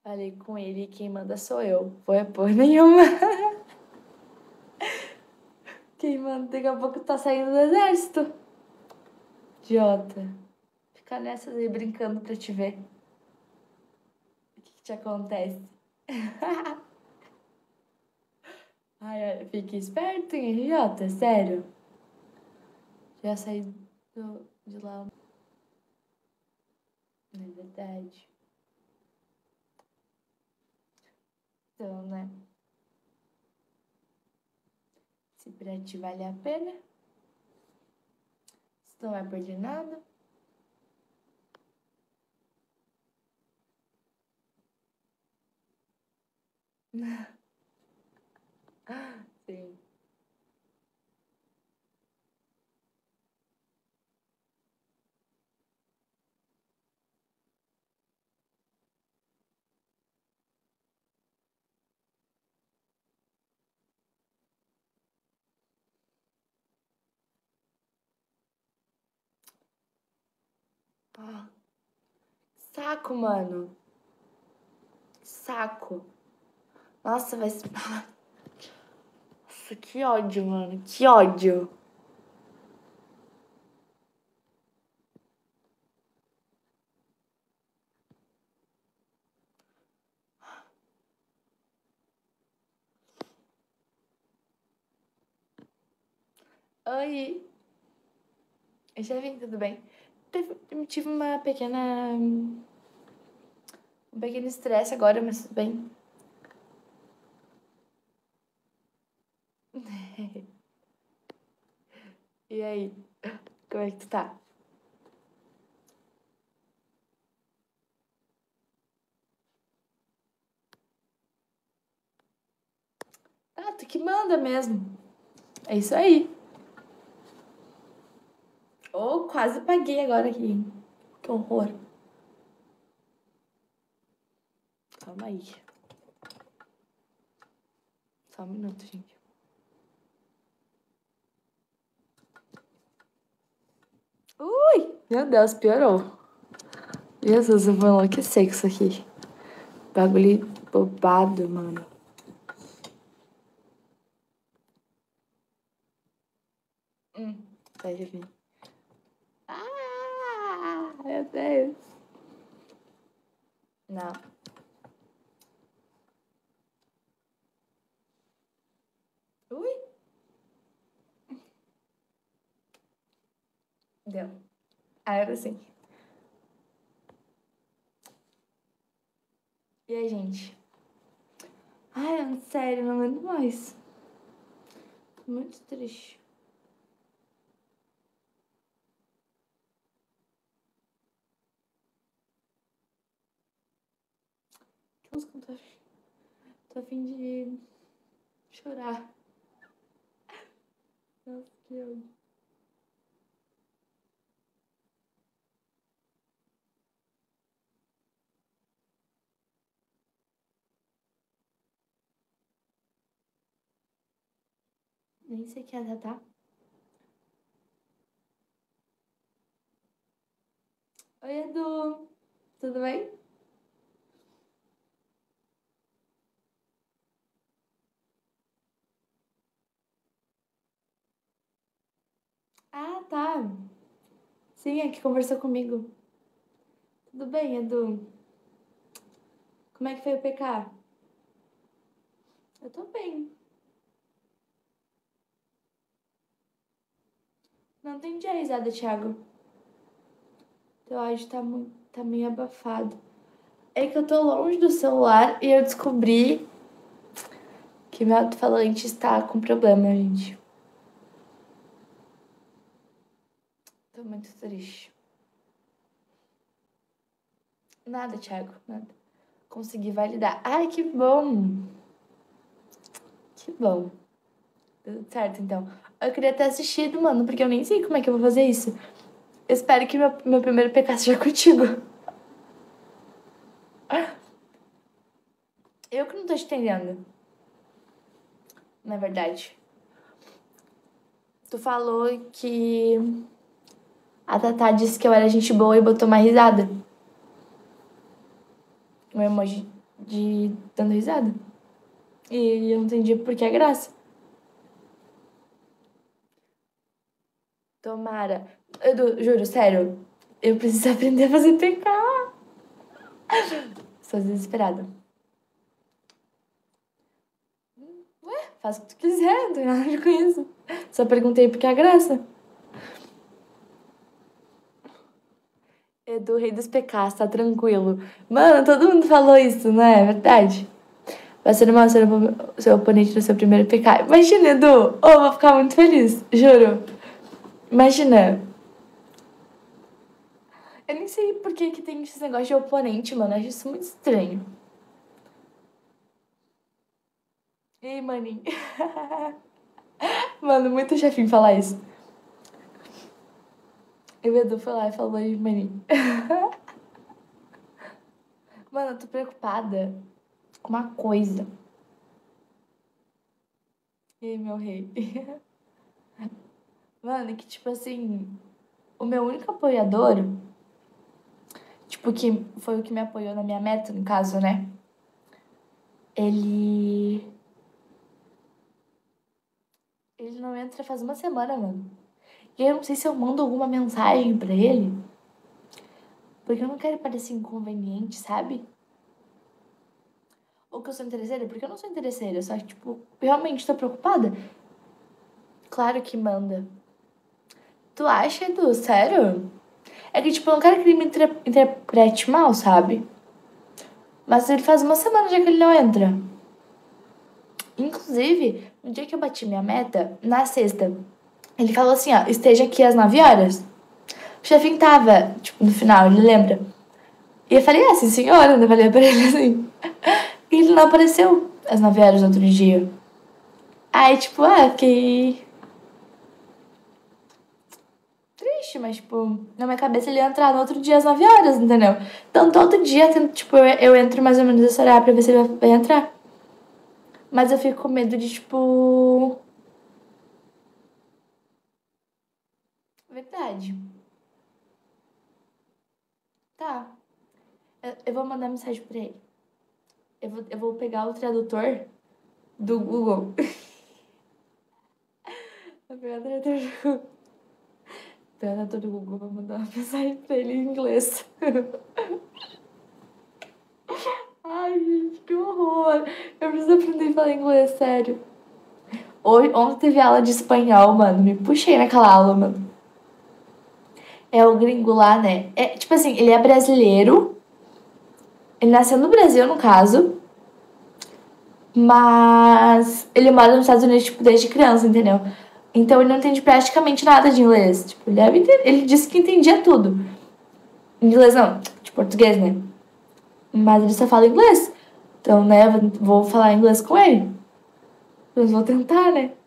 Falei com ele, quem manda sou eu. Foi por nenhuma. Quem manda daqui a pouco tá saindo do exército. Idiota. Ficar nessas aí brincando pra te ver. O que te acontece? Ai, fique esperto, hein, idiota, sério. Já saí de lá. Não é verdade. Então, né? Se pra ti vale a pena. Se não vai perder nada. Sim. Ah, saco, mano. Saco. Nossa, vai se. Nossa, que ódio, mano. Que ódio. Oi. Já vim, tudo bem? Tive uma pequena. Um pequeno estresse agora, mas tudo bem. E aí? Como é que tu tá? Ah, tu que manda mesmo. É isso aí. Oh, quase paguei agora aqui. Que horror. Calma aí. Só um minuto, gente. Ui! Meu Deus, piorou. Jesus, eu vou enlouquecer com isso aqui. Bagulho bobado, mano. Vai vir. Ah, meu Deus. Não. Ui. Deu. Agora sim. E aí, gente? Ai, sério, não aguento mais. Tô muito triste. Que música eu tô a fim de chorar. Nossa, que ódio. Nem sei que é, tá? Oi, Edu. Tudo bem? Ah, tá. Sim, é que conversou comigo. Tudo bem, Edu? Como é que foi o PK? Eu tô bem. Não entendi a risada, Thiago. Teu áudio tá meio abafado. É que eu tô longe do celular e eu descobri que meu alto-falante está com problema, gente. Tô muito triste. Nada, Thiago, nada. Consegui validar. Ai, que bom! Que bom. Tudo certo, então. Eu queria ter assistido, mano, porque eu nem sei como é que eu vou fazer isso. Eu espero que meu primeiro PK seja contigo. Eu que não tô te entendendo, na verdade. Tu falou que a Tatá disse que eu era gente boa e botou uma risada. Um emoji de dando risada. E eu não entendi por que a graça. Tomara. Edu, juro, sério. Eu preciso aprender a fazer PK. Sou desesperada. Ué, faz o que tu quiser, não tem nada a ver com isso. Só perguntei por que a graça. Edu, rei dos PKs, tá tranquilo. Mano, todo mundo falou isso, não é verdade? Vai ser uma seu oponente no seu primeiro PK. Imagina, Edu. Oh, vou ficar muito feliz, juro. Imagina. Eu nem sei por que tem esse negócio de oponente, mano. Eu acho isso muito estranho. E aí, maninho? Mano, muito chefinho falar isso. E o Edu foi lá e falou aí, maninho. Mano, eu tô preocupada com uma coisa. E aí, meu rei? Mano, que tipo assim, o meu único apoiador, tipo, que foi o que me apoiou na minha meta, no caso, né? Ele. Ele não entra faz uma semana, mano. E eu não sei se eu mando alguma mensagem pra ele. Porque eu não quero parecer inconveniente, sabe? Ou que eu sou interesseira, porque eu não sou interesseira. Só que, tipo, realmente tô preocupada. Claro que manda. Tu acha, Edu? Sério? É que, tipo, eu não quero que ele me interprete mal, sabe? Mas ele faz uma semana já que ele não entra. Inclusive, no dia que eu bati minha meta, na sexta, ele falou assim, ó, esteja aqui às 9 horas. O chefinho tava, tipo, no final, ele lembra? E eu falei, sim, senhora, eu falei pra ele assim. E ele não apareceu às 9 horas do outro dia. Aí, tipo, fiquei triste, mas, tipo, na minha cabeça ele ia entrar no outro dia às 9 horas, entendeu? Então, todo dia, tipo, eu entro mais ou menos esse horário pra ver se ele vai entrar. Mas eu fico com medo de, tipo... Verdade. Tá. Eu vou mandar mensagem pra ele. Eu vou pegar o tradutor do Google. Vou pegar o tradutor do Google. Tradutor do Google, vou mandar uma mensagem pra ele em inglês. Ai, gente, que horror. Eu preciso aprender a falar inglês, sério. Ontem teve aula de espanhol, mano. Me puxei naquela aula, mano. É o gringo lá, né? É, tipo assim, ele é brasileiro. Ele nasceu no Brasil, no caso. Mas ele mora nos Estados Unidos, tipo, desde criança, entendeu? Então ele não entende praticamente nada de inglês. Tipo, ele disse que entendia tudo. Inglês não, de português, né? Mas ele só fala inglês. Então, né, vou falar inglês com ele. Eu vou tentar, né?